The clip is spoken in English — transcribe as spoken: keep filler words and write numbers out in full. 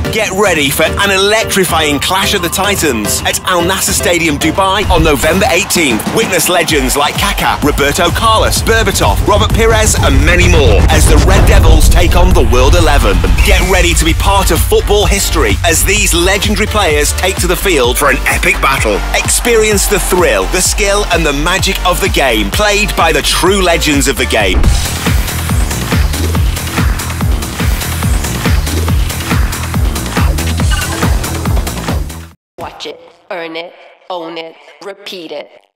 Get ready for an electrifying clash of the Titans at Al Nassr Stadium, Dubai on November eighteenth. Witness legends like Kaka, Roberto Carlos, Berbatov, Robert Pires and many more as the Red Devils take on the World eleven. Get ready to be part of football history as these legendary players take to the field for an epic battle. Experience the thrill, the skill and the magic of the game, played by the true legends of the game. Watch it, earn it, own it, repeat it.